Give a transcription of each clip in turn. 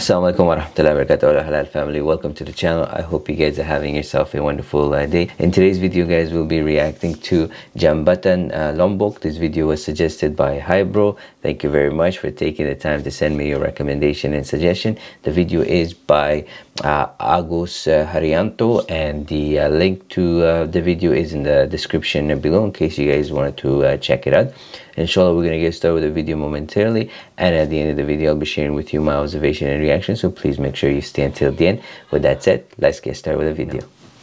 Assalamualaikum warahmatullahi wabarakatuh, all halal family. Welcome to the channel. I hope you guys are having yourself a wonderful day. In today's video, guys, we'll be reacting to Jambatan Lombok. This video was suggested by Hybro. Thank you very much for taking the time to send me your recommendation and suggestion. The video is by Agus Haryanto, and the link to the video is in the description below in case you guys wanted to check it out. Inshallah, we're going to get started with the video momentarily, and at the end of the video I'll be sharing with you my observation and reaction, so please make sure you stay until the end. With that said, let's get started with the video.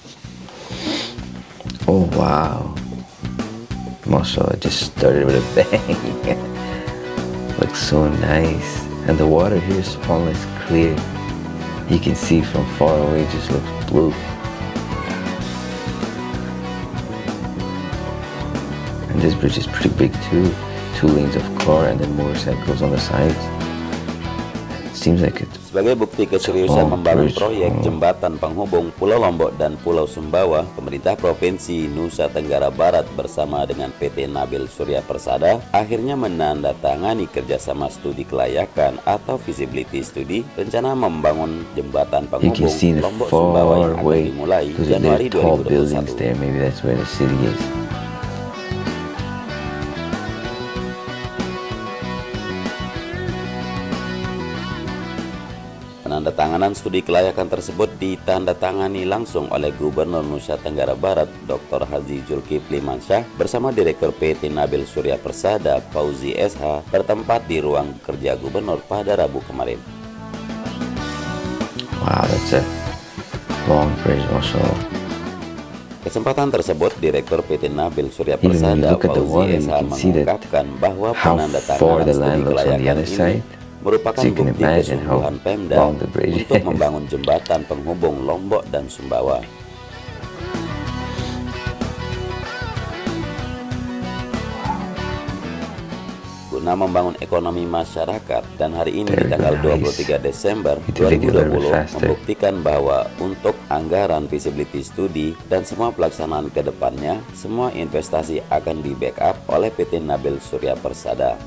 Oh wow, mashallah, just started with a bang. Looks so nice, and the water here is almost clear. You can see from far away, it just looks blue. And this bridge is pretty big too. 2 lanes of car and then motorcycles on the sides. It seems like it's sebagai bukti keseriusan membangun proyek jembatan penghubung Pulau Lombok dan Pulau Sumbawa, pemerintah Provinsi Nusa Tenggara Barat bersama dengan PT Nabil Surya Persada akhirnya menandatangani kerjasama studi kelayakan atau feasibility study rencana membangun jembatan penghubung Lombok Sumbawa yang akan dimulai Januari 2021. Penandatanganan studi kelayakan tersebut ditandatangani langsung oleh Gubernur Nusa Tenggara Barat Dr. Haji Zulkifli Mansyah bersama Direktur PT Nabil Surya Persada Fauzi SH bertempat di ruang kerja Gubernur pada Rabu kemarin. Wow, that's a long bridge also. Kesempatan tersebut, Direktur PT Nabil Surya Persada Fauzi SH mengungkapkan bahwa penandatanganan studi kelayakan ini merupakan bukti kesungguhan Pemda untuk membangun jembatan penghubung Lombok dan Sumbawa. Guna membangun ekonomi masyarakat, dan hari ini di tanggal 23 Desember 2020 membuktikan bahwa untuk anggaran feasibility study dan semua pelaksanaan ke depannya, semua investasi akan di backup oleh PT Nabil Surya Persada.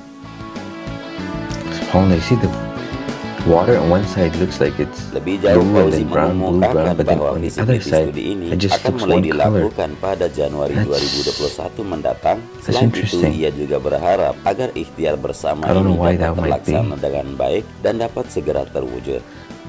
Oh, I see the water on one side looks like it's lebih jauh, Fauzi mengumumkan but then bahwa on the feasibility other side studi ini it just akan looks mulai one color. dilakukan pada Januari 2021 mendatang. Selain itu, ia juga berharap agar ikhtiar bersama ini dapat terlaksana dengan baik dan dapat segera terwujud.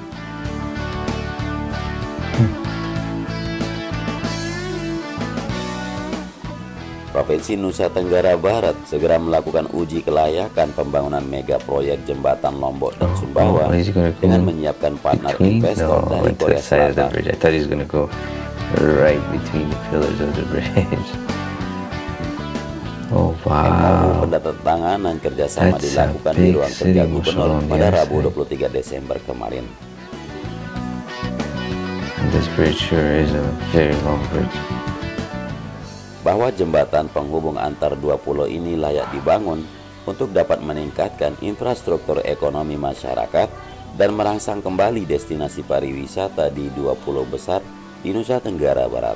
Provinsi Nusa Tenggara Barat segera melakukan uji kelayakan pembangunan mega proyek jembatan Lombok dan Sumbawa dengan menyiapkan partner investor dari Korea Selatan. I thought he's gonna go right between the pillars of the bridge. Oh wow. Penandatanganan kerjasama dilakukan di ruang kerja Gubernur pada Rabu 23 Desember kemarin. And this bridge sure is a very long bridge. Bahwa jembatan penghubung antar dua pulau ini layak dibangun untuk dapat meningkatkan infrastruktur ekonomi masyarakat dan merangsang kembali destinasi pariwisata di 2 pulau besar di Nusa Tenggara Barat.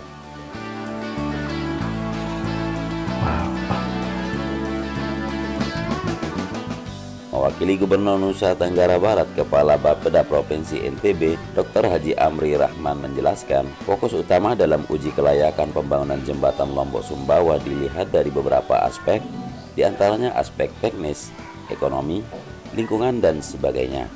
Mewakili Gubernur Nusa Tenggara Barat, Kepala Bapeda Provinsi NTB, Dr. Haji Amri Rahman menjelaskan, fokus utama dalam uji kelayakan pembangunan jembatan Lombok Sumbawa dilihat dari beberapa aspek, diantaranya aspek teknis, ekonomi, lingkungan, dan sebagainya.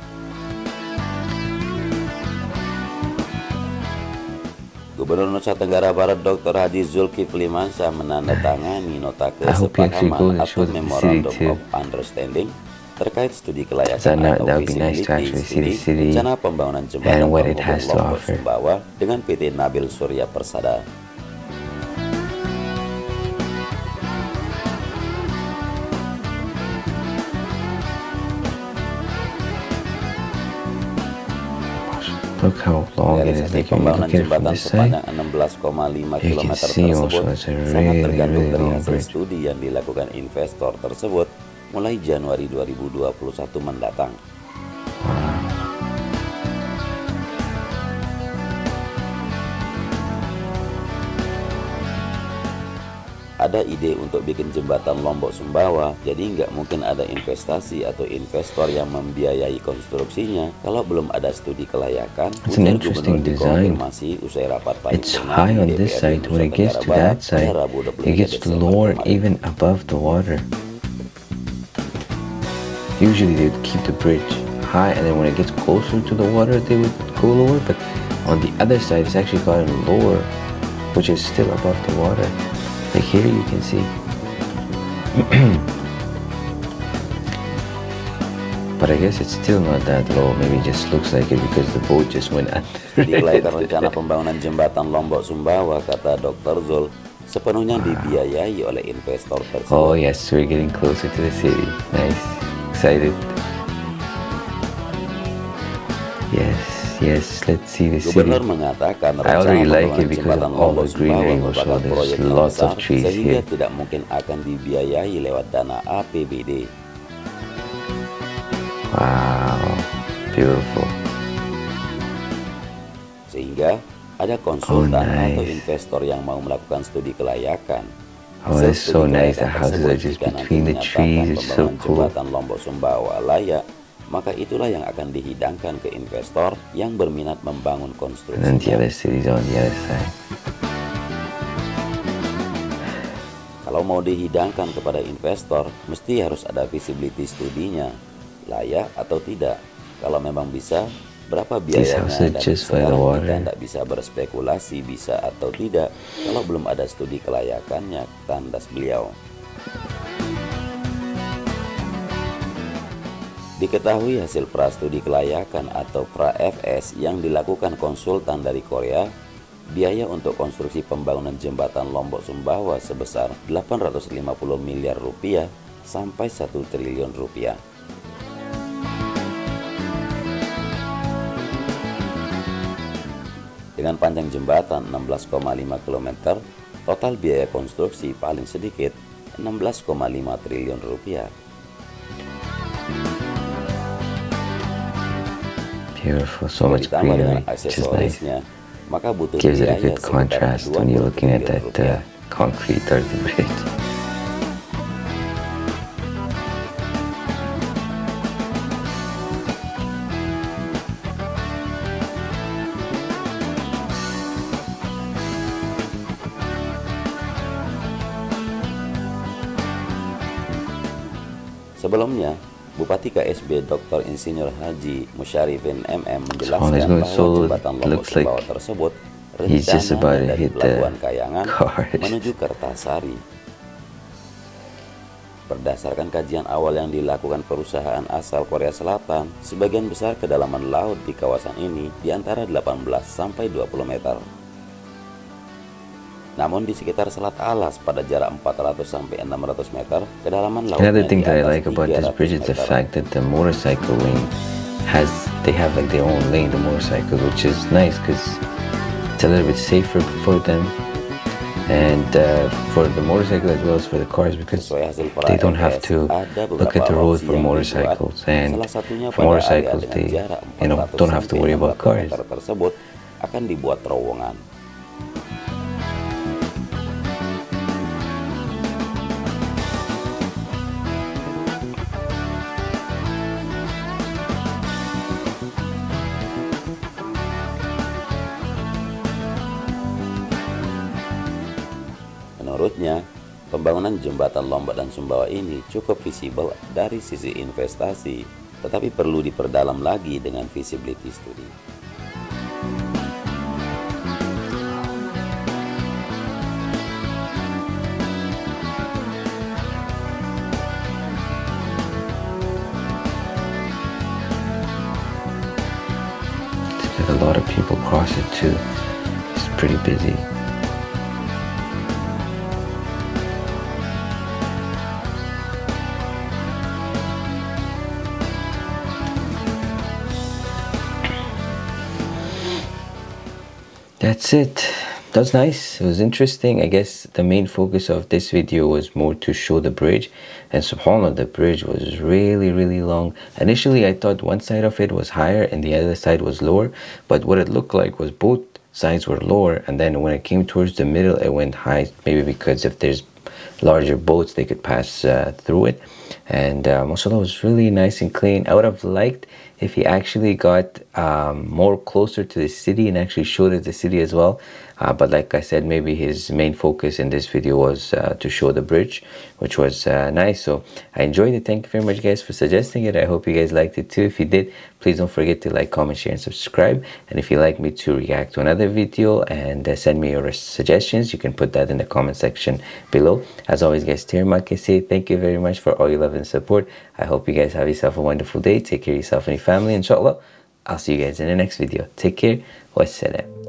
Gubernur Nusa Tenggara Barat Dr. Haji Zulkifli Mansyah menandatangani nota kesepahaman atau Memorandum of Understanding terkait studi kelayakan atau feasibility studi rencana pembangunan jembatan penghubung Lombok Sumbawa dengan PT Nabil Surya Persada. Look how long it is. Pembangunan jembatan sepanjang 16,5 km tersebut sangat tergantung dari hasil studi yang dilakukan investor tersebut mulai Januari 2021 mendatang. ada ide untuk bikin jembatan Lombok Sumbawa, jadi nggak mungkin ada investasi atau investor yang membiayai konstruksinya kalau belum ada studi kelayakan. It's an interesting design. Usai rapat It's high on this side. When it gets to that side, it gets lower, even above the water. Usually they would keep the bridge high, and then when it gets closer to the water, they would go lower. But on the other side, it's actually gotten lower, which is still above the water. Like here you can see. But I guess it's still not that low. Maybe it just looks like it because the boat just went under. Dikelaikan rencana pembangunan jembatan Lombok Sumbawa, kata Dr. Zul, sepenuhnya dibiayai oleh investor tersebut. Oh yes, we're getting closer to the city. Nice. Excited. Yes, let's see the city. Gubernur mengatakan I already like it pembangunan because jembatan of all Lombok the greenery. Sumbawa merupakan There's proyek yang lots besar, of trees sehingga here. tidak mungkin akan dibiayai lewat dana APBD. Wow, beautiful. Sehingga ada konsultan nice. atau investor yang mau melakukan studi kelayakan. Oh, it's so nice. The houses are just between the trees. It's so cool. Jembatan Lombok Sumbawa layak, maka itulah yang akan dihidangkan ke investor yang berminat membangun konstruksi. And then the other cities on the other side. Kalau mau dihidangkan kepada investor, mesti harus ada visibility studinya, layak atau tidak. Kalau memang bisa, berapa biayanya, dan sekarang kita tidak bisa berspekulasi bisa atau tidak kalau belum ada studi kelayakannya, tandas beliau. Diketahui hasil prastudi kelayakan atau pra-FS yang dilakukan konsultan dari Korea, biaya untuk konstruksi pembangunan jembatan Lombok Sumbawa sebesar 850 miliar rupiah sampai 1 triliun rupiah. Dengan panjang jembatan 16,5 km, total biaya konstruksi paling sedikit 16,5 triliun rupiah. Beautiful, so much greenery, which is nice. Maka butuh gives it a good contrast when you're looking at that concrete or the bridge. Sebelumnya, Bupati KSB Dr. Insinyur Haji Musyarifin MM menjelaskan bahwa jembatan Lombok Sumbawa tersebut rencananya dari Pelabuhan Kayangan menuju Kertasari. Berdasarkan kajian awal yang dilakukan perusahaan asal Korea Selatan, sebagian besar kedalaman laut di kawasan ini di antara 18 sampai 20 meter. Namun di sekitar Selat Alas pada jarak 400 sampai 600 meter, kedalaman lautnya Another thing that I like about this bridge is the fact that the motorcycle lane they have like their own lane, the motorcycles, which is nice because it's a little bit safer for them and for the motorcycle as well as for the cars, because they don't have to look at the road for motorcycles, and for motorcycles they don't have to worry about cars. Tersebut akan dibuat terowongan. Menurutnya, pembangunan jembatan Lombok dan Sumbawa ini cukup visible dari sisi investasi, tetapi perlu diperdalam lagi dengan visibility study. A lot of people cross it too. It's pretty busy. That's it. That's nice. It was interesting. I guess the main focus of this video was more to show the bridge, and subhanAllah, the bridge was really long. Initially I thought one side of it was higher and the other side was lower, but what it looked like was both sides were lower, and then when it came towards the middle it went high, maybe because if there's larger boats, they could pass through it. And mashallah, was really nice and clean. I would have liked if he actually got more closer to the city and actually showed us the city as well. But like I said, maybe his main focus in this video was to show the bridge, which was nice. So I enjoyed it. Thank you very much, guys, for suggesting it. I hope you guys liked it too. If you did, please don't forget to like, comment, share, and subscribe. And if you'd like me to react to another video and send me your suggestions, you can put that in the comment section below. As always, guys, say thank you very much for all your love and support. I hope you guys have yourself a wonderful day. Take care of yourself and your family. Inshallah, I'll see you guys in the next video. Take care. Wassalam.